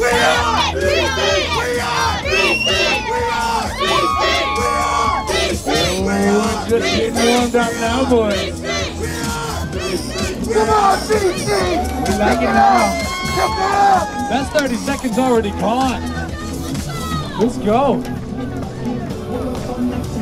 We're just getting warmed up now, boys. Come on, BC! We like it now. That's 30 seconds already gone. Let's go.